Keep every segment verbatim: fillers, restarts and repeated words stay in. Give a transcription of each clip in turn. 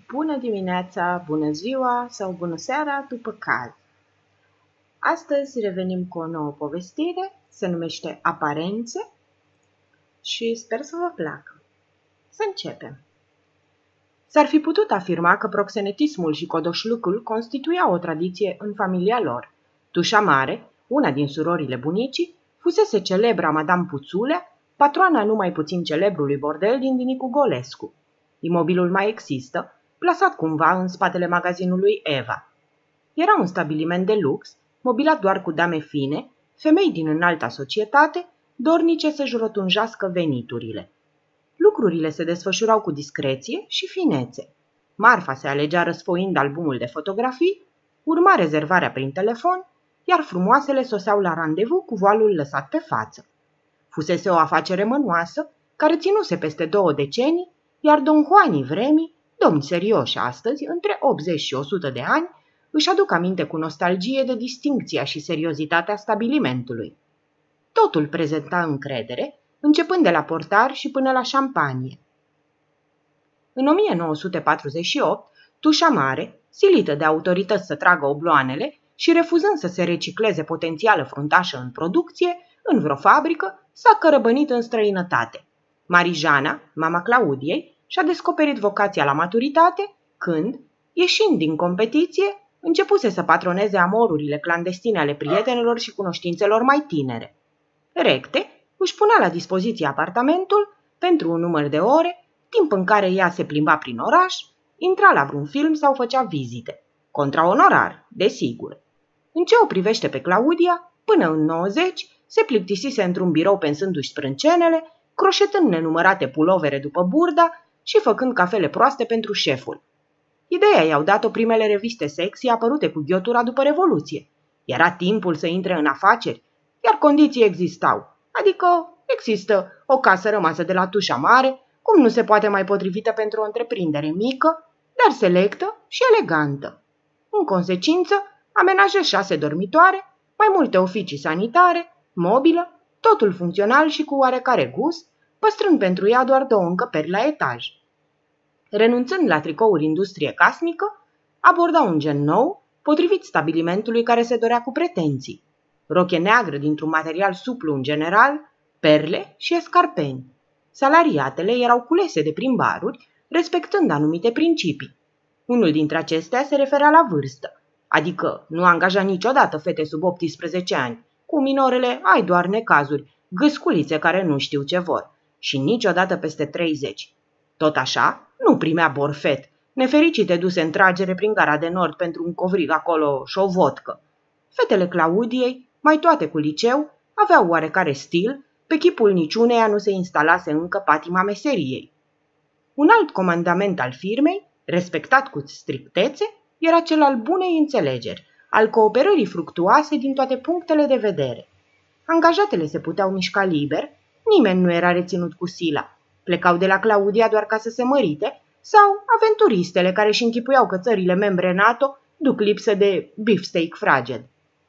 Bună dimineața, bună ziua sau bună seara după caz. Astăzi revenim cu o nouă povestire, se numește Aparențe și sper să vă placă. Să începem. S-ar fi putut afirma că proxenetismul și codoșlucul constituia o tradiție în familia lor. Tușa Mare, una din surorile bunicii, fusese celebra Madame Puțulea, patroana numai puțin celebrului bordel din Dinicu Golescu. Imobilul mai există, plasat cumva în spatele magazinului Eva. Era un stabiliment de lux, mobilat doar cu dame fine, femei din înalta societate, dornice să-și rotunjească veniturile. Lucrurile se desfășurau cu discreție și finețe. Marfa se alegea răsfoind albumul de fotografii, urma rezervarea prin telefon, iar frumoasele soseau la randevu cu voalul lăsat pe față. Fusese o afacere mănoasă, care ținuse peste două decenii, iar Don Juani vremii, domni serioși astăzi, între optzeci și o sută de ani, își aduc aminte cu nostalgie de distincția și seriozitatea stabilimentului. Totul prezenta încredere, începând de la portar și până la șampanie. În o mie nouă sute patruzeci și opt, Tușa Mare, silită de autorități să tragă obloanele și refuzând să se recicleze potențială fruntașă în producție, în vreo fabrică, s-a cărăbănit în străinătate. Marijana, mama Claudiei, și-a descoperit vocația la maturitate când, ieșind din competiție, începuse să patroneze amorurile clandestine ale prietenilor și cunoștințelor mai tinere. Recte își punea la dispoziție apartamentul pentru un număr de ore, timp în care ea se plimba prin oraș, intra la vreun film sau făcea vizite. Contra onorar, desigur. În ce o privește pe Claudia, până în nouăzeci, se plictisise într-un birou pensându-și sprâncenele, croșetând nenumărate pulovere după burda și făcând cafele proaste pentru șeful. Ideea i-au dat-o primele reviste sexy apărute cu ghiotura după Revoluție. Era timpul să intre în afaceri, iar condiții existau, adică există o casă rămasă de la Tușa Mare, cum nu se poate mai potrivită pentru o întreprindere mică, dar selectă și elegantă. În consecință, amenajă șase dormitoare, mai multe oficii sanitare, mobilă, totul funcțional și cu oarecare gust, păstrând pentru ea doar două încăperi la etaj. Renunțând la tricouri industrie casnică, aborda un gen nou, potrivit stabilimentului care se dorea cu pretenții. Roche neagră dintr-un material suplu în general, perle și escarpeni. Salariatele erau culese de prin baruri, respectând anumite principii. Unul dintre acestea se referea la vârstă, adică nu angaja niciodată fete sub optsprezece ani, cu minorele ai doar necazuri, gâsculițe care nu știu ce vor, și niciodată peste treizeci. Tot așa, nu primea borfet, nefericite duse în tragere prin gara de nord pentru un covrig acolo și o vodcă. Fetele Claudiei, mai toate cu liceu, aveau oarecare stil, pe chipul niciuneia nu se instalase încă patima meseriei. Un alt comandament al firmei, respectat cu strictețe, era cel al bunei înțelegeri, al cooperării fructuoase din toate punctele de vedere. Angajatele se puteau mișca liber, nimeni nu era reținut cu sila. Plecau de la Claudia doar ca să se mărite, sau aventuristele care își închipuiau că țările membre NATO duc lipsă de beefsteak fraged.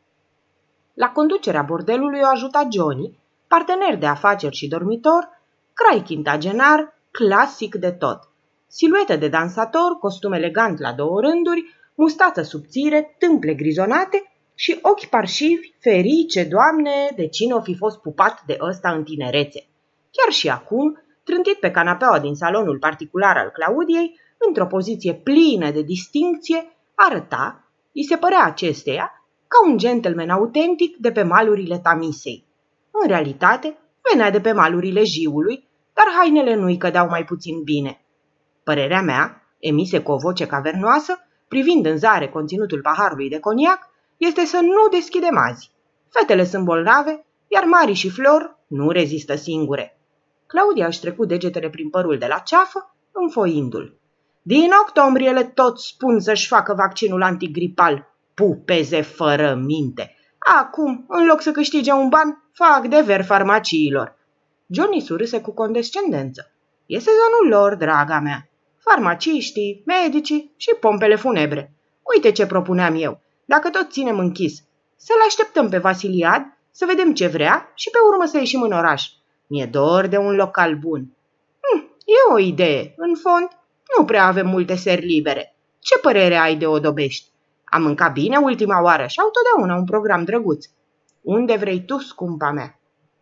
La conducerea bordelului o ajuta Johnny, partener de afaceri și dormitor, crai quintagenar, clasic de tot. Siluetă de dansator, costum elegant la două rânduri, mustață subțire, tâmple grizonate și ochi parșivi, ferice, Doamne, de cine o fi fost pupat de ăsta în tinerețe. Chiar și acum, trântit pe canapeaua din salonul particular al Claudiei, într-o poziție plină de distincție, arăta, îi se părea acesteia, ca un gentleman autentic de pe malurile Tamisei. În realitate, venea de pe malurile Jiului, dar hainele nu-i cădeau mai puțin bine. Părerea mea, emise cu o voce cavernoasă, privind în zare conținutul paharului de coniac, este să nu deschidem azi. Fetele sunt bolnave, iar Mari și Flor nu rezistă singure. Claudia își trecu degetele prin părul de la ceafă, înfoindu-l. Din octombrie le tot spun să-și facă vaccinul antigripal, pupeze fără minte. Acum, în loc să câștige un ban, fac dever farmaciilor. Johnny surâse cu condescendență. E sezonul lor, draga mea. Farmaciștii, medicii și pompele funebre. Uite ce propuneam eu, dacă tot ținem închis. Să-l așteptăm pe Vasiliad, să vedem ce vrea și pe urmă să ieșim în oraș. Mi-e dor de un local bun. Hm, e o idee, în fond, Nu prea avem multe seri libere. Ce părere ai de odobești? Am mâncat bine ultima oară și au totdeauna un program drăguț. Unde vrei tu, scumpa mea?"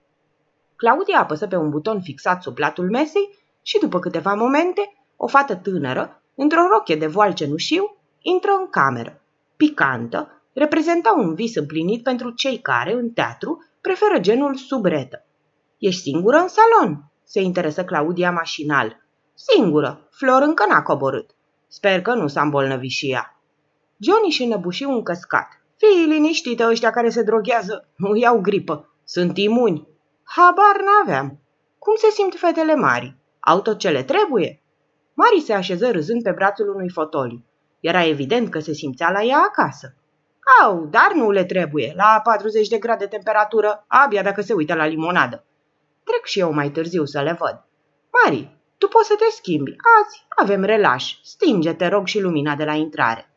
Claudia apăsă pe un buton fixat sub latul mesei și după câteva momente, o fată tânără, într-o rochie de voal cenușiu, intră în cameră. Picantă, reprezenta un vis împlinit pentru cei care, în teatru, preferă genul subretă. "Ești singură în salon?" se interesă Claudia mașinal. "Singură, Flor încă n-a coborât. Sper că nu s-a îmbolnăvit și ea." Johnny și înăbuși un căscat. "Fii liniștită, ăștia care se droghează nu iau gripă, sunt imuni." "Habar n-aveam. Cum se simt fetele mari? Au tot ce le trebuie?" Mari se așeză râzând pe brațul unui fotoliu. Era evident că se simțea la ea acasă. "Au, dar nu le trebuie. La patruzeci de grade temperatură, abia dacă se uită la limonadă. Trec și eu mai târziu să le văd." "Mari, tu poți să te schimbi. Azi avem relaș. Stinge, te rog, și lumina de la intrare."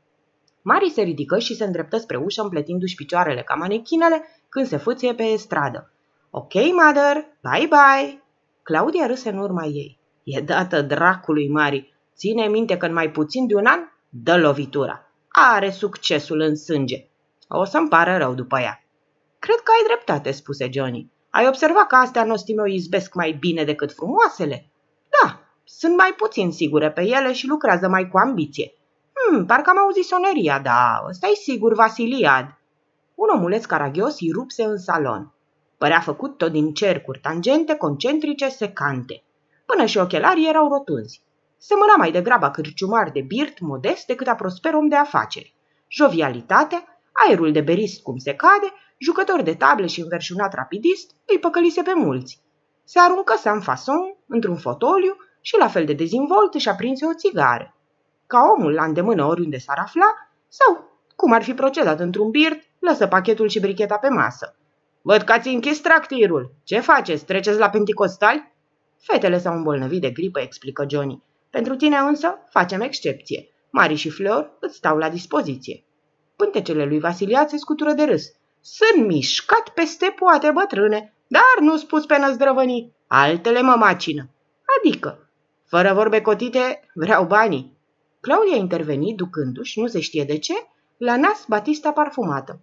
Mari se ridică și se îndreptă spre ușă, împletindu-și picioarele ca manechinele când se fâție pe stradă. "Ok, mother, bye-bye." Claudia râse în urma ei. "E dată dracului, Mari. Ține minte că în mai puțin de un an dă lovitura. Are succesul în sânge. O să-mi pară rău după ea." "Cred că ai dreptate," spuse Johnny. "Ai observat că astea nostime o izbesc mai bine decât frumoasele?" "Da, sunt mai puțin sigure pe ele și lucrează mai cu ambiție." Hmm, parcă am auzit soneria, da, ăsta-i sigur Vasiliad." Un omuleț caragios îi rupse în salon. Părea făcut tot din cercuri, tangente, concentrice, secante. Până și ochelarii erau rotunzi. Semăna mai degrabă a cârciumar de birt modest decât a prosper om de afaceri. Jovialitatea, aerul de berist cum se cade, jucător de table și înverșunat rapidist, îi păcălise pe mulți. Se aruncă sans façon într-un fotoliu și, la fel de dezvolt, își aprinse o țigară. Ca omul la îndemână oriunde s-ar afla, sau, cum ar fi procedat într-un birt, lăsă pachetul și bricheta pe masă. "Văd că ați închis tractirul. Ce faceți? Treceți la penticostali?" "Fetele s-au îmbolnăvit de gripă," explică Johnny. "Pentru tine însă facem excepție. Mari și Flor îți stau la dispoziție." Pântecele lui Vasiliad se scutură de râs. "Sunt mișcat peste poate, bătrâne, dar nu spus pe năzdrăvănii. Altele mă macină." "Adică?" "Fără vorbe cotite, vreau banii." Claudia interveni, ducându-și, nu se știe de ce, la nas batista parfumată.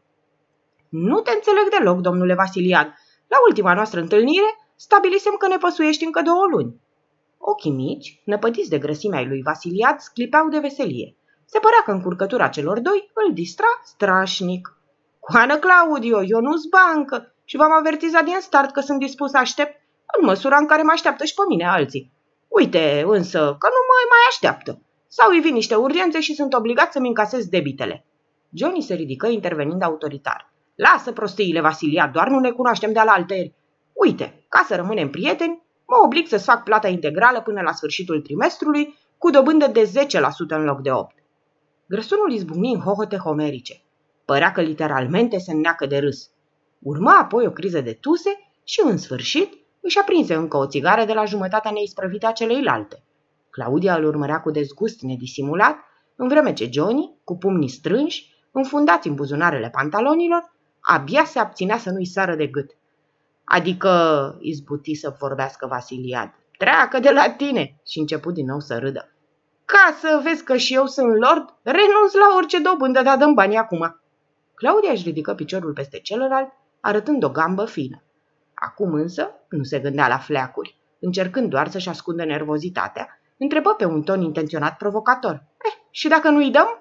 "Nu te înțeleg deloc, domnule Vasiliad. La ultima noastră întâlnire stabilisem că ne păsuiești încă două luni." Ochii mici, năpădiți de grăsimea lui Vasiliad, sclipeau de veselie. Se părea că încurcătura celor doi îl distra strașnic. "Coană Claudio, eu nu-s bancă și v-am avertizat din start că sunt dispus să aștept în măsura în care mă așteaptă și pe mine alții. Uite însă că nu mă mai așteaptă. Sau îi vin niște urgențe și sunt obligat să-mi încasez debitele." Johnny se ridică intervenind autoritar. "Lasă prostiile, Vasiliad, doar nu ne cunoaștem de alaltăieri. Uite, ca să rămânem prieteni, mă oblig să-ți fac plata integrală până la sfârșitul trimestrului, cu dobândă de zece la sută în loc de opt la sută. Grăsunul izbucni în hohote homerice. Părea că literalmente se înneacă de râs. Urma apoi o criză de tuse și, în sfârșit, își aprinse încă o țigară de la jumătatea neisprăvită a celeilalte. Claudia îl urmărea cu dezgust nedisimulat, în vreme ce Johnny, cu pumnii strânși, înfundați în buzunarele pantalonilor, abia se abținea să nu-i sară de gât. "Adică," izbuti să vorbească Vasiliad, "treacă de la tine!" și început din nou să râdă. "Ca să vezi că și eu sunt lord, renunț la orice dobândă, dar dăm banii acum." Claudia își ridică piciorul peste celălalt, arătând o gambă fină. Acum însă nu se gândea la fleacuri. Încercând doar să-și ascundă nervozitatea, întrebă pe un ton intenționat provocator. "Eh, și dacă nu-i dăm?"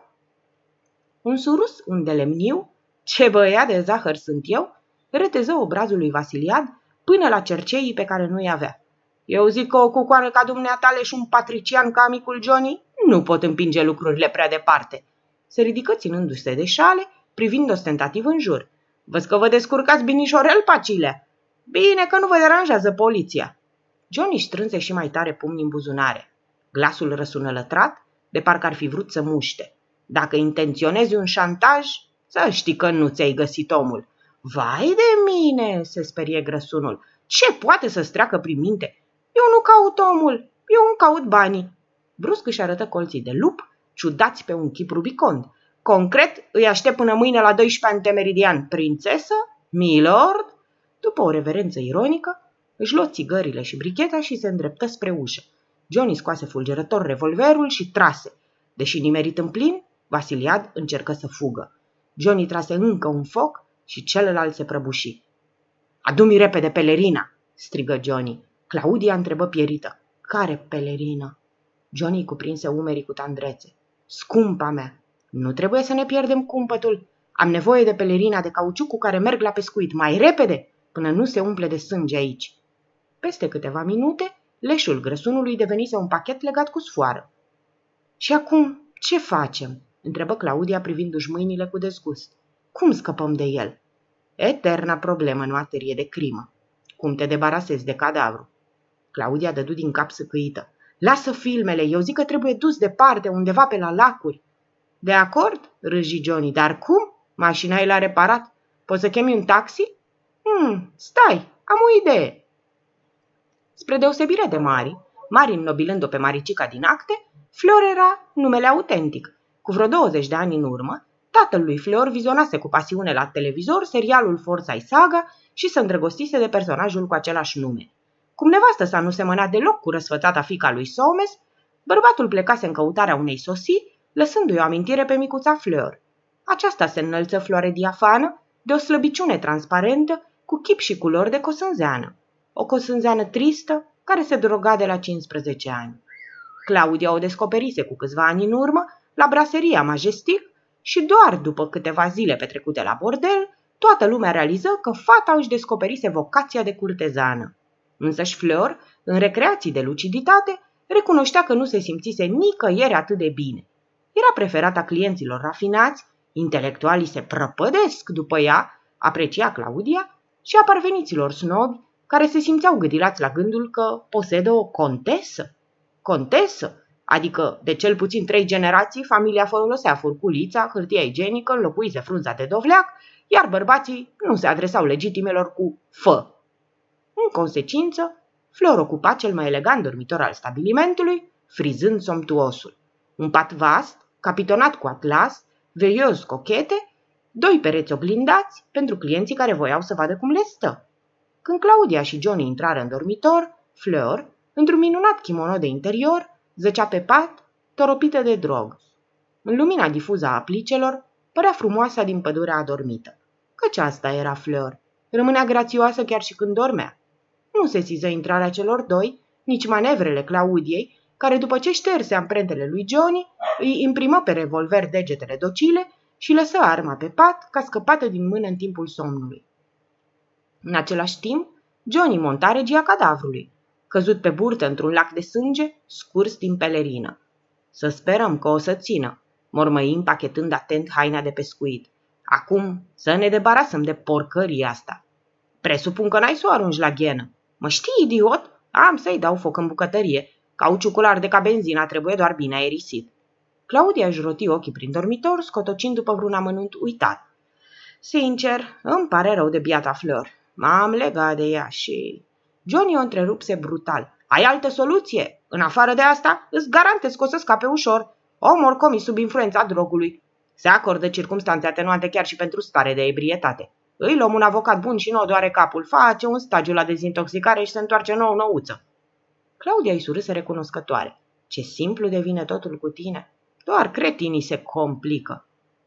Un surus, un de lemniu, "Ce băiat de zahăr sunt eu?" reteză obrazul lui Vasiliad până la cerceii pe care nu-i avea. "Eu zic că o cucoană ca dumneatale și un patrician ca amicul Johnny nu pot împinge lucrurile prea departe." Se ridică ținându-se de șale, privind ostentativ în jur. "Văd că vă descurcați binișorel, pacile." "Bine că nu vă deranjează poliția." Johnny își strânse și mai tare pumnii în buzunare. Glasul răsună lătrat, de parcă ar fi vrut să muște. "Dacă intenționezi un șantaj, să știi că nu ți-ai găsit omul." "Vai de mine!" se sperie grăsunul. "Ce poate să-ți treacă prin minte? Eu nu caut omul, eu îmi caut banii." Brusc își arătă colții de lup, ciudați pe un chip rubicond. "Concret, îi aștept până mâine la doisprezece antemeridian. Prințesă? Milord?" După o reverență ironică, își luă țigările și bricheta și se îndreptă spre ușă. Johnny scoase fulgerător revolverul și trase. Deși nimerit în plin, Vasiliad încercă să fugă. Johnny trase încă un foc și celălalt se prăbuși. "Adu-mi repede pelerina!" strigă Johnny. Claudia întrebă pierită. "Care pelerină?" Johnny cuprinse umerii cu tandrețe. "Scumpa mea, nu trebuie să ne pierdem cumpătul. Am nevoie de pelerina de cauciuc cu care merg la pescuit. Mai repede, până nu se umple de sânge aici." Peste câteva minute, leșul grăsunului devenise un pachet legat cu sfoară. "Și acum, ce facem?" întrebă Claudia privindu-și mâinile cu dezgust. "Cum scăpăm de el?" "Eterna problemă în materie de crimă. Cum te debarasezi de cadavru?" Claudia dădu din cap sâcâită. "Lasă filmele, eu zic că trebuie dus departe, undeva pe la lacuri." "De acord?" râji Johnny, "dar cum? Mașina e la reparat. Poți să chemi un taxi?" Hmm, stai, am o idee." Spre deosebire de Mari, Mari înnobilând-o pe Maricica din acte, Flor era numele autentic. Cu vreo douăzeci de ani în urmă, tatăl lui Flor vizionase cu pasiune la televizor serialul Forța-i Saga și se îndrăgostise de personajul cu același nume. Cum nevastă sa nu semăna deloc cu răsfățata fiica lui Somes, bărbatul plecase în căutarea unei sosii, lăsându-i o amintire pe micuța Flor. Aceasta se înălță floare diafană, de o slăbiciune transparentă, cu chip și culori de cosânzeană. O cosânzeană tristă, care se droga de la cincisprezece ani. Claudia o descoperise cu câțiva ani în urmă, la braseria Majestic, și doar după câteva zile petrecute la bordel, toată lumea realiză că fata își descoperise vocația de curtezană. Însăși Flor, în recreații de luciditate, recunoștea că nu se simțise nicăieri atât de bine. Era preferata clienților rafinați, intelectualii se prăpădesc după ea, aprecia Claudia, și a parveniților snobi, care se simțeau gâdilați la gândul că posedă o contesă. Contesă, adică de cel puțin trei generații familia folosea furculița, hârtia igienică, înlocuise frunza de dovleac, iar bărbații nu se adresau legitimelor cu fă. În consecință, Flor ocupa cel mai elegant dormitor al stabilimentului, frizând somptuosul. Un pat vast, capitonat cu atlas, veioz cochete, doi pereți oglindați pentru clienții care voiau să vadă cum le stă. Când Claudia și Johnny intrară în dormitor, Flor, într-un minunat kimono de interior, zăcea pe pat, toropită de drog. În lumina difuză a plicelor, părea frumoasa din pădurea adormită. Căci asta era Flor. Rămânea grațioasă chiar și când dormea. Nu se sesiză intrarea celor doi, nici manevrele Claudiei, care după ce șterse amprentele lui Johnny, îi imprimă pe revolver degetele docile și lăsă arma pe pat ca scăpată din mână în timpul somnului. În același timp, Johnny monta regia cadavrului, căzut pe burtă într-un lac de sânge, scurs din pelerină. "Să sperăm că o să țină," mormăi împachetând atent haina de pescuit. "Acum să ne debarasăm de porcăria asta." "Presupun că n-ai să o arunci la ghenă." "Mă știi, idiot? Am să-i dau foc în bucătărie. Cauciucul arde ca benzina, trebuie doar bine aerisit." Claudia își roti ochii prin dormitor, scotocind după vreun amănunt uitat. "Sincer, îmi pare rău de biata Flor. M-am legat de ea și..." Johnny o întrerupse brutal. "Ai altă soluție? În afară de asta, îți garantez că o să scape ușor. Omor comis sub influența drogului. Se acordă circumstanțe atenuante chiar și pentru stare de ebrietate. Îi luăm un avocat bun și nu o doare capul, face un stagiu la dezintoxicare și se întoarce nou-nouță." Claudia îi surâse recunoscătoare. "Ce simplu devine totul cu tine. Doar cretinii se complică."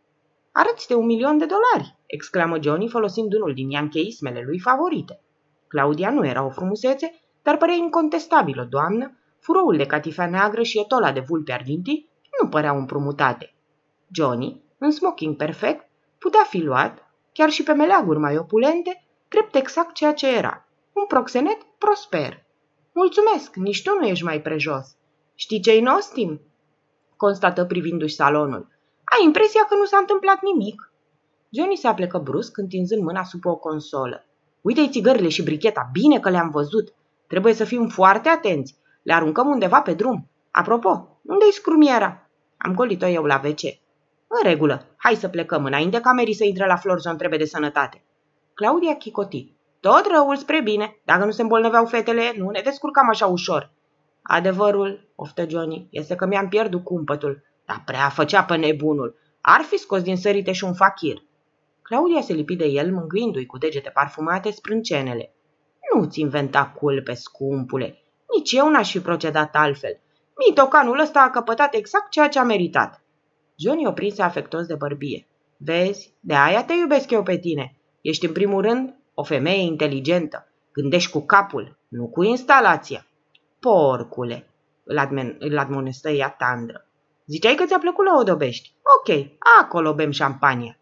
"Arăți de un milion de dolari!" exclamă Johnny folosind unul din iancheismele lui favorite. Claudia nu era o frumusețe, dar părea incontestabil o doamnă, furoul de catifea neagră și etola de vulpe argintii nu păreau împrumutate. Johnny, în smoking perfect, putea fi luat, chiar și pe meleaguri mai opulente, drept exact ceea ce era, un proxenet prosper. "Mulțumesc, nici tu nu ești mai prejos. Știi ce-i nostim?" constată privindu-și salonul. "Ai impresia că nu s-a întâmplat nimic." Johnny se aplecă brusc, întinzând mâna sub o consolă. "Uite-i țigările și bricheta, bine că le-am văzut. Trebuie să fim foarte atenți. Le aruncăm undeva pe drum. Apropo, unde-i scrumiera?" "Am golit-o eu la ve ce." "În regulă, hai să plecăm înainte ca Mary să intre la Flor să o întrebe de sănătate." Claudia chicoti. "Tot răul spre bine. Dacă nu se îmbolnăveau fetele, nu ne descurcam așa ușor." "Adevărul," oftă Johnny, "este că mi-am pierdut cumpătul. Dar prea făcea pe nebunul. Ar fi scos din sărite și un fachir." Claudia se lipi de el, mângâindu-i cu degete parfumate sprâncenele. "Nu-ți inventa culpe, scumpule. Nici eu n-aș fi procedat altfel. Mitocanul ăsta a căpătat exact ceea ce a meritat. Johnny o prinse afectos de bărbie. Vezi, de aia te iubesc eu pe tine. Ești în primul rând o femeie inteligentă. Gândești cu capul, nu cu instalația. Porcule, îl, admen, îl admonestă ea tandră. Ziceai că ți-a plăcut la Odobești. Ok, acolo bem șampania.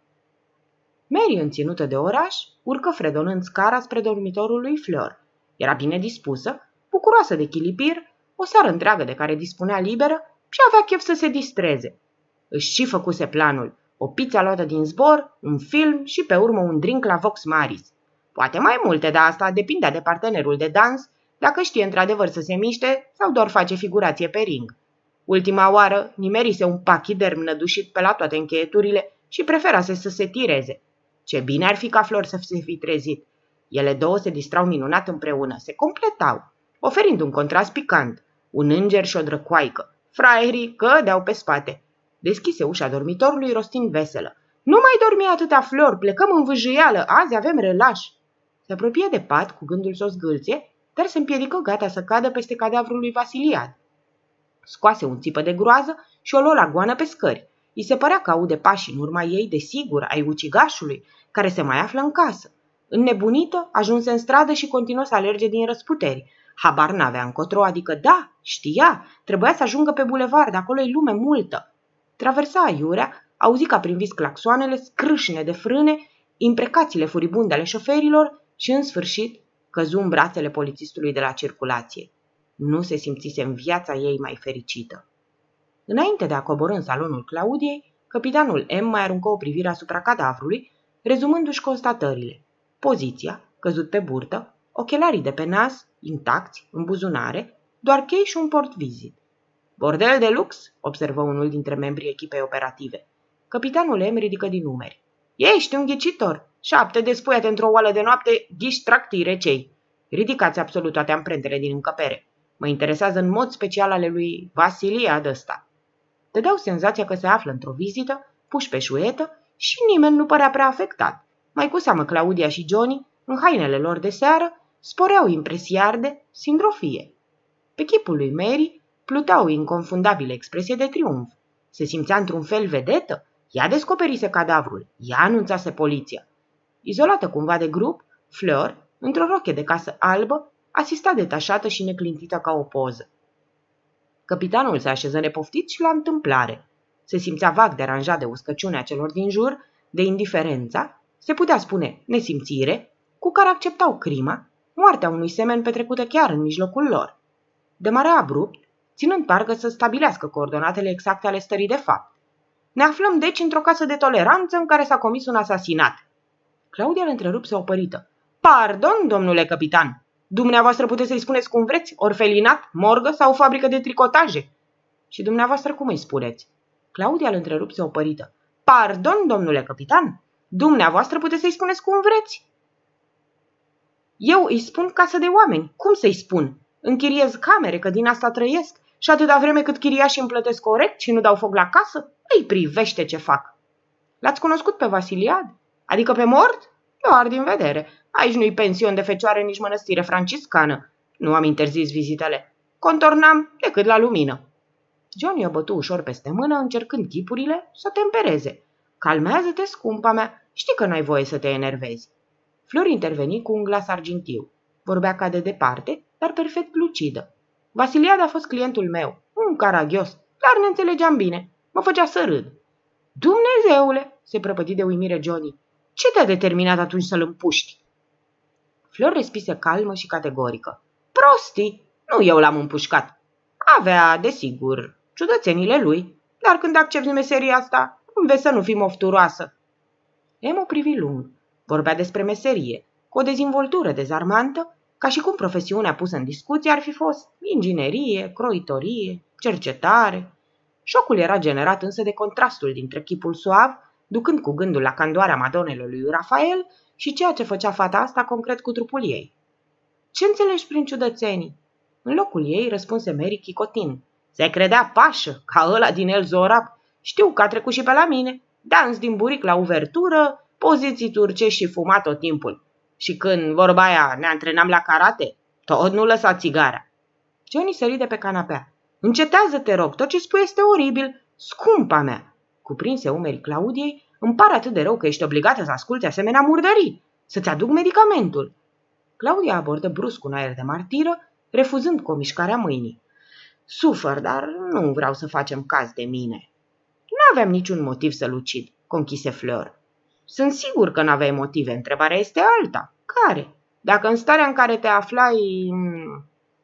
Mary, înținută de oraș, urcă fredonând scara spre dormitorul lui Fleur. Era bine dispusă, bucuroasă de chilipir, o seară întreagă de care dispunea liberă și avea chef să se distreze. Își și făcuse planul, o pizza luată din zbor, un film și pe urmă un drink la Vox Maris. Poate mai multe, dar asta depindea de partenerul de dans, dacă știe într-adevăr să se miște sau doar face figurație pe ring. Ultima oară nimerise un pachiderm nădușit pe la toate încheieturile și preferase să se tireze. Ce bine ar fi ca Flor să se fi trezit. Ele două se distrau minunat împreună, se completau, oferind un contrast picant, un înger și o drăcoaică. Fraierii cădeau pe spate. Deschise ușa dormitorului rostind veselă. Nu mai dormi atâta, Flor, plecăm în vâjâială, azi avem relaș. Se apropie de pat cu gândul să o zgâlție, dar se împiedică gata să cadă peste cadavrul lui Vasiliad. Scoase un țipă de groază și o luă la goană pe scări. I se părea că aude pași în urma ei, desigur, ai ucigașului, care se mai află în casă. Înnebunită, ajunse în stradă și continuă să alerge din răsputeri. Habar n-avea încotro, adică da, știa, trebuia să ajungă pe bulevard, acolo-i lume multă. Traversa aiurea, auzi ca prin vis claxoanele, scrâșne de frâne, imprecațiile furibunde ale șoferilor și, în sfârșit, căzu în brațele polițistului de la circulație. Nu se simțise în viața ei mai fericită. Înainte de a coborî în salonul Claudiei, capitanul M mai aruncă o privire asupra cadavrului, rezumându-și constatările. Poziția, căzut pe burtă, ochelarii de pe nas, intacți, în buzunare, doar chei și un portvizit. Bordel de lux, observă unul dintre membrii echipei operative. Capitanul M ridică din numeri. Ești un ghicitor. Șapte de spuiate într-o oală de noapte, ghiși tractire cei. Ridicați absolut toate amprentele din încăpere. Mă interesează în mod special ale lui Vasiliad ăsta. Dădeau senzația că se află într-o vizită, puși pe șuietă și nimeni nu părea prea afectat. Mai cu seamă Claudia și Johnny, în hainele lor de seară, sporeau impresiarde, sindrofie. Pe chipul lui Mary plutea o inconfundabilă expresie de triumf. Se simțea într-un fel vedetă. Ea descoperise cadavrul, ea anunțase poliția. Izolată cumva de grup, Fleur, într-o roche de casă albă, asista detașată și neclintită ca o poză. Capitanul se așeză nepoftit și la întâmplare. Se simțea vag deranjat de uscăciunea celor din jur, de indiferența, se putea spune nesimțire, cu care acceptau crima, moartea unui semen petrecută chiar în mijlocul lor. Demara abrupt, ținând parcă să stabilească coordonatele exacte ale stării de fapt. Ne aflăm deci într-o casă de toleranță în care s-a comis un asasinat. Claudia îl întrerupse opărită. Pardon, domnule capitan, dumneavoastră puteți să-i spuneți cum vreți, orfelinat, morgă sau fabrică de tricotaje. Și dumneavoastră cum îi spuneți? Claudia îl întrerupse opărită. Pardon, domnule capitan, dumneavoastră puteți să-i spuneți cum vreți. Eu îi spun casă de oameni, cum să-i spun? Închiriez camere, că din asta trăiesc, și atâta vreme cât chiriașii îmi plătesc corect și nu dau foc la casă, îi privește ce fac. L-ați cunoscut pe Vasiliad? Adică pe mort? Doar din vedere. Aici nu-i pension de fecioare, nici mănăstire franciscană. Nu am interzis vizitele. Contornam decât la lumină. Johnny o bătu ușor peste mână, încercând chipurile să tempereze. Calmează-te, scumpa mea, știi că n-ai voie să te enervezi. Flor interveni cu un glas argintiu. Vorbea ca de departe, dar perfect lucidă. Vasiliad a fost clientul meu, un caragios, dar ne înțelegeam bine. Mă făcea să râd. Dumnezeule, se prăpădi de uimire Johnny. Ce te-a determinat atunci să-l împuști? Flor respise calmă și categorică. Prostii, nu eu l-am împușcat. Avea, desigur, ciudățenile lui, dar când accepti meseria asta, înveți să nu fii mofturoasă. Emo privi lung. Vorbea despre meserie, cu o dezvoltură dezarmantă, ca și cum profesiunea pusă în discuție ar fi fost inginerie, croitorie, cercetare. Șocul era generat însă de contrastul dintre chipul suav, ducând cu gândul la candoarea madonelor lui Rafael, și ceea ce făcea fata asta concret cu trupul ei. Ce înțelegi prin ciudățenii? În locul ei răspunse Mary chicotin. Se credea pașă, ca ăla din El Zorab. Știu că a trecut și pe la mine. Dans din buric la uvertură, poziții turcești și fumat tot timpul. Și când, vorba aia, ne antrenam la karate, tot nu lăsa țigara. Johnny sări de pe canapea. Încetează, te rog, tot ce spui este oribil, scumpa mea. Cuprinse umerii Claudiei. Îmi pare atât de rău că ești obligată să asculți asemenea murdării. Să-ți aduc medicamentul. Claudia abordă brusc un aer de martiră, refuzând cu o mișcare a mâinii. Sufăr, dar nu vreau să facem caz de mine. N-aveam niciun motiv să-l ucid, conchise Fleur. Sunt sigur că n-aveai motive, întrebarea este alta. Care? Dacă în starea în care te aflai m-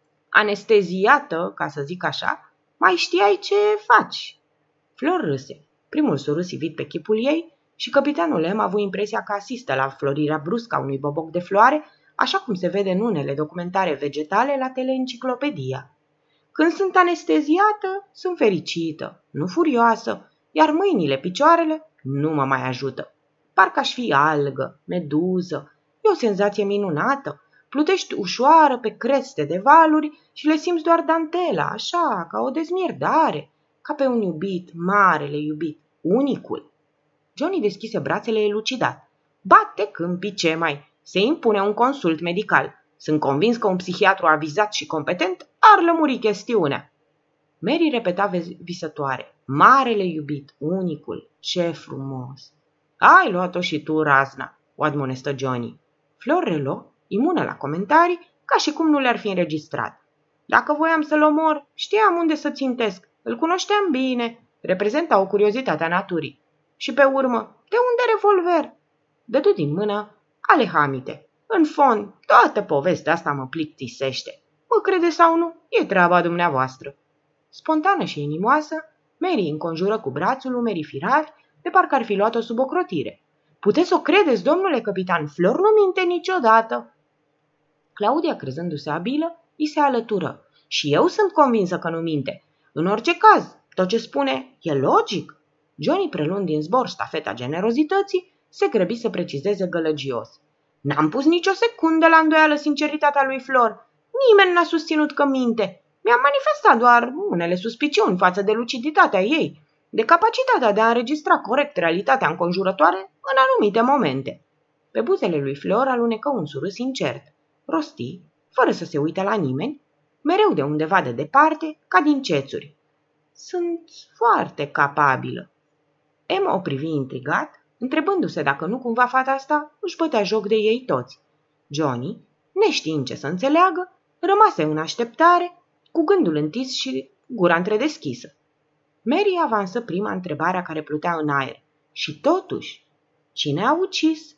anesteziată, ca să zic așa, mai știai ce faci. Fleur râse. Primul surâs ivit pe chipul ei și capitanul M a avut impresia că asistă la florirea bruscă a unui boboc de floare, așa cum se vede în unele documentare vegetale la teleenciclopedia. Când sunt anesteziată, sunt fericită, nu furioasă, iar mâinile, picioarele nu mă mai ajută. Parcă aș fi algă, meduză. E o senzație minunată. Plutești ușoară pe creste de valuri și le simți doar dantela, așa, ca o dezmierdare, ca pe un iubit, marele iubit, unicul. Johnny deschise brațele elucidat. Bate câmpii, ce mai? Se impune un consult medical. Sunt convins că un psihiatru avizat și competent ar lămuri chestiunea. Mary repeta visătoare. Marele iubit, unicul, ce frumos. Ai luat-o și tu, razna, o admonestă Johnny. Flor reluă, imună la comentarii, ca și cum nu le-ar fi înregistrat. Dacă voiam să-l omor, știam unde să țintesc. Îl cunoșteam bine. Reprezenta o curiozitate a naturii. Și pe urmă, de unde revolver? Dădu din mână ale hamite. În fond, toată povestea asta mă plictisește. Mă crede sau nu, e treaba dumneavoastră. Spontană și inimoasă, Mary înconjură cu brațul umerii firavi, de parcă ar fi luat-o sub ocrotire. Puteți o credeți, domnule capitan, Flor nu minte niciodată. Claudia, crezându-se abilă, îi se alătură. Și eu sunt convinsă că nu minte. În orice caz, tot ce spune e logic. Johnny, preluând din zbor ștafeta generozității, se grăbi să precizeze gălăgios. N-am pus nicio secundă la îndoială sinceritatea lui Flor. Nimeni n-a susținut că minte. Mi-am manifestat doar unele suspiciuni față de luciditatea ei, de capacitatea de a înregistra corect realitatea înconjurătoare în anumite momente. Pe buzele lui Flor alunecă un surâs incert. Rosti, fără să se uite la nimeni, mereu de undeva de departe, ca din cețuri. Sunt foarte capabilă. Emma o privi intrigat, întrebându-se dacă nu cumva fata asta își bătea joc de ei toți. Johnny, neștiind ce să înțeleagă, rămase în așteptare, cu gândul întins și gura întredeschisă. Mary avansă prima întrebarea care plutea în aer. Și totuși, cine a ucis?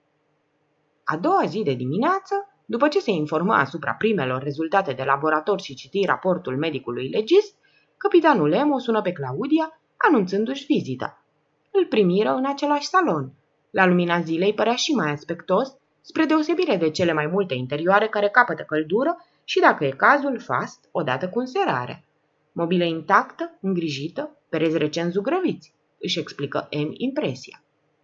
A doua zi de dimineață, după ce se informă asupra primelor rezultate de laborator și citi raportul medicului legist, capitanul M o sună pe Claudia, anunțându-și vizita. Îl primiră în același salon. La lumina zilei părea și mai aspectos, spre deosebire de cele mai multe interioare care capătă căldură și, dacă e cazul, fast, odată cu înserarea. Mobilă intactă, îngrijită, pereți recent zugrăviți, își explică M impresia.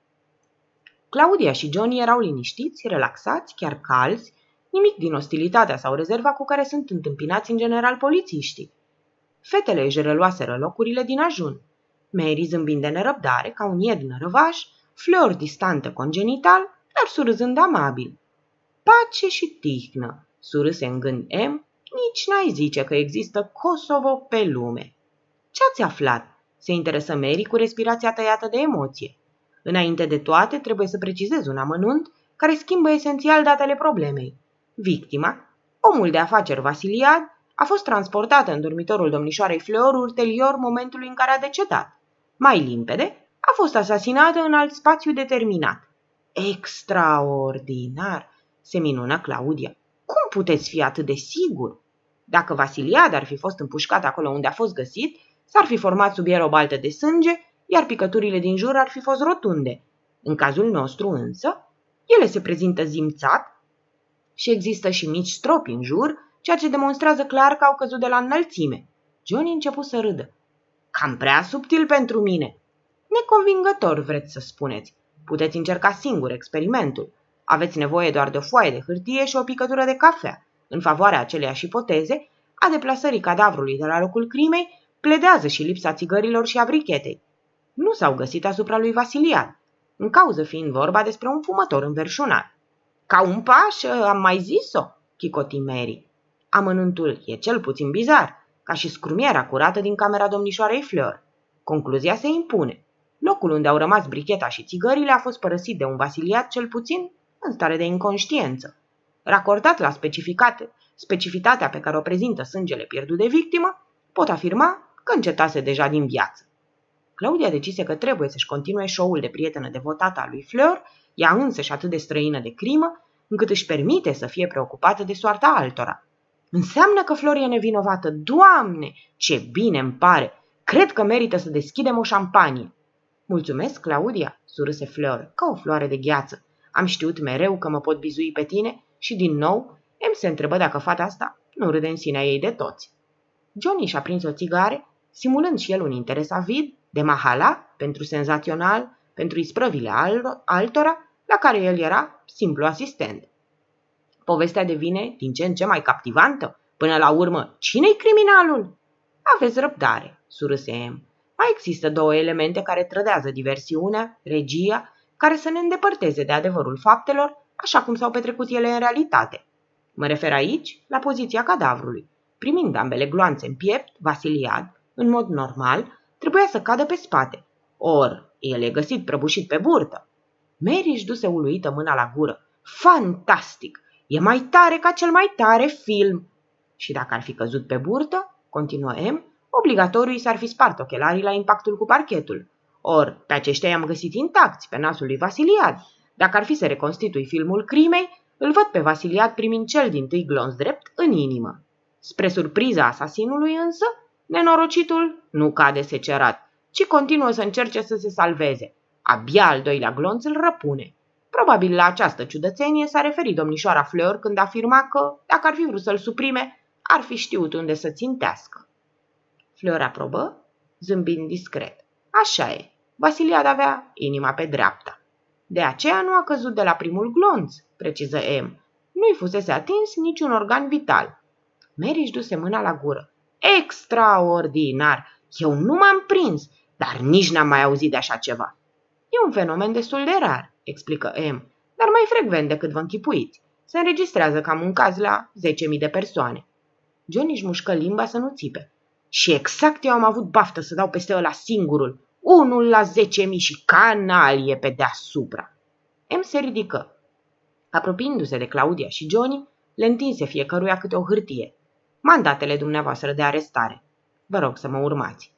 Claudia și Johnny erau liniștiți, relaxați, chiar calzi, nimic din ostilitatea sau rezerva cu care sunt întâmpinați în general polițiștii. Fetele își reluaseră locurile din ajun. Mary zâmbind de nerăbdare, ca un ied nărăvaș, Flor distantă congenital, dar surâzând amabil. Pace și tihnă, surâse în gând M, nici n-ai zice că există Kosovo pe lume. Ce-ați aflat? Se interesă Mary cu respirația tăiată de emoție. Înainte de toate, trebuie să precizez un amănunt care schimbă esențial datele problemei. Victima, omul de afaceri Vasiliad, a fost transportată în dormitorul domnișoarei Fleur ulterior momentului în care a decedat. Mai limpede, a fost asasinată în alt spațiu determinat. Extraordinar, se minună Claudia. Cum puteți fi atât de sigur? Dacă Vasiliad ar fi fost împușcat acolo unde a fost găsit, s-ar fi format sub el o baltă de sânge, iar picăturile din jur ar fi fost rotunde. În cazul nostru însă, ele se prezintă zimțat și există și mici stropi în jur, ceea ce demonstrează clar că au căzut de la înălțime. Johnny început să râdă. Cam prea subtil pentru mine. Neconvingător, vreți să spuneți. Puteți încerca singur experimentul. Aveți nevoie doar de o foaie de hârtie și o picătură de cafea. În favoarea aceleiași ipoteze, a deplasării cadavrului de la locul crimei, pledează și lipsa țigărilor și a brichetei. Nu s-au găsit asupra lui Vasiliad, în cauză fiind vorba despre un fumător înverșunat. Ca un paș, am mai zis-o, chicoti Mary. Amănuntul e cel puțin bizar, ca și scrumiera curată din camera domnișoarei Fleur. Concluzia se impune. Locul unde au rămas bricheta și țigările a fost părăsit de un vasiliat cel puțin în stare de inconștiență. Racordat la specificitatea pe care o prezintă sângele pierdut de victimă, pot afirma că încetase deja din viață. Claudia decise că trebuie să-și continue show-ul de prietenă devotată a lui Fleur, ea însăși atât de străină de crimă, încât își permite să fie preocupată de soarta altora. Înseamnă că Flor e nevinovată. Doamne, ce bine îmi pare! Cred că merită să deschidem o șampanie. Mulțumesc, Claudia, surâse Fleur, ca o floare de gheață. Am știut mereu că mă pot bizui pe tine și, din nou, Em se întrebă dacă fata asta nu râde în sinea ei de toți. Johnny și-a prins o țigare, simulând și el un interes avid, de mahala, pentru senzațional, pentru isprăvile altora, la care el era simplu asistent. Povestea devine din ce în ce mai captivantă. Până la urmă, cine-i criminalul? Aveți răbdare, surâse Em. Mai există două elemente care trădează diversiunea, regia, care să ne îndepărteze de adevărul faptelor, așa cum s-au petrecut ele în realitate. Mă refer aici la poziția cadavrului. Primind ambele gloanțe în piept, Vasiliad, în mod normal, trebuia să cadă pe spate. Or, el e găsit prăbușit pe burtă. Mary își duse uluită mâna la gură. Fantastic! E mai tare ca cel mai tare film! Și dacă ar fi căzut pe burtă, continuă Em, obligatoriu i s-ar fi spart ochelarii la impactul cu parchetul. Or, pe aceștia i-am găsit intacți pe nasul lui Vasiliad. Dacă ar fi să reconstitui filmul crimei, îl văd pe Vasiliad primind cel dintâi glonț drept în inimă. Spre surpriza asasinului însă, nenorocitul nu cade secerat, ci continuă să încerce să se salveze. Abia al doilea glonț îl răpune. Probabil la această ciudățenie s-a referit domnișoara Fleur când afirma că, dacă ar fi vrut să-l suprime, ar fi știut unde să țintească. Fleur aprobă, zâmbind discret. Așa e, Vasiliad avea inima pe dreapta. De aceea nu a căzut de la primul glonț, preciză Em. Nu-i fusese atins niciun organ vital. Mary își duse mâna la gură. Extraordinar! Eu nu m-am prins, dar nici n-am mai auzit de așa ceva. E un fenomen destul de rar, explică Em, dar mai frecvent decât vă închipuiți. Se înregistrează cam un caz la zece mii de persoane. Johnny își mușcă limba să nu țipe. Și exact eu am avut baftă să dau peste ăla singurul, unul la zece mii și canalie pe deasupra. Em se ridică. Apropiindu-se de Claudia și Johnny, le întinse fiecăruia câte o hârtie. Mandatele dumneavoastră de arestare. Vă rog să mă urmați.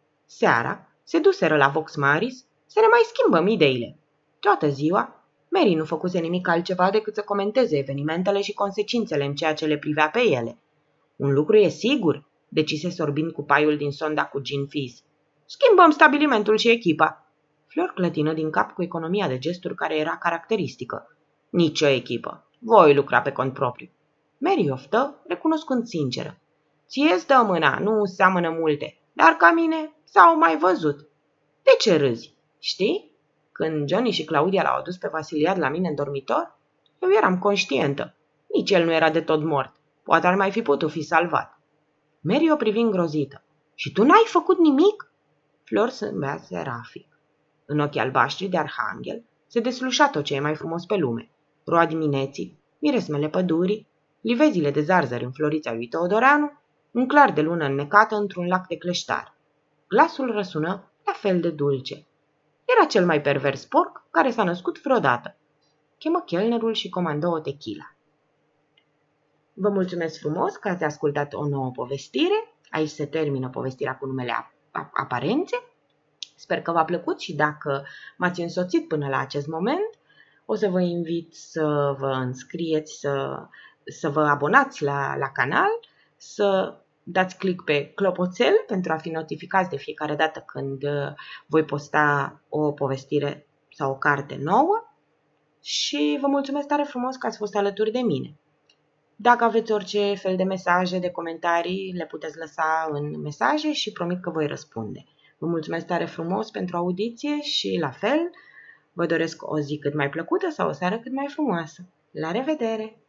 Seara se duseră la Vox Maris să ne mai schimbăm ideile. Toată ziua, Mary nu făcuse nimic altceva decât să comenteze evenimentele și consecințele în ceea ce le privea pe ele. Un lucru e sigur, decise sorbind cu paiul din sonda cu gin fizz. Schimbăm stabilimentul și echipa. Flor clătină din cap cu economia de gesturi care era caracteristică. Nici o echipă. Voi lucra pe cont propriu. Mary oftă, recunoscând sinceră. Ție-ți dă mâna, nu seamănă multe, dar ca mine s-au mai văzut. De ce râzi? Știi? Când Johnny și Claudia l-au adus pe Vasiliad la mine în dormitor, eu eram conștientă. Nici el nu era de tot mort. Poate ar mai fi putut fi salvat. Mary o privi îngrozită. Și tu n-ai făcut nimic? Flor zâmbea serafic. În ochii albaștri de arhanghel se deslușea tot ce e mai frumos pe lume. Roa dimineții, miresmele pădurii, livezile de zarzări înfloriți a lui Teodoreanu, un clar de lună înnecată într-un lac de cleștar. Glasul răsună la fel de dulce. Era cel mai pervers porc care s-a născut vreodată. Chemă chelnerul și comandă o tequila. Vă mulțumesc frumos că ați ascultat o nouă povestire. Aici se termină povestirea cu numele Aparențe. Sper că v-a plăcut și dacă m-ați însoțit până la acest moment, o să vă invit să vă înscrieți, să, să vă abonați la, la canal, să dați click pe clopoțel pentru a fi notificați de fiecare dată când voi posta o povestire sau o carte nouă și vă mulțumesc tare frumos că ați fost alături de mine. Dacă aveți orice fel de mesaje, de comentarii, le puteți lăsa în mesaje și promit că voi răspunde. Vă mulțumesc tare frumos pentru audiție și, la fel, vă doresc o zi cât mai plăcută sau o seară cât mai frumoasă. La revedere!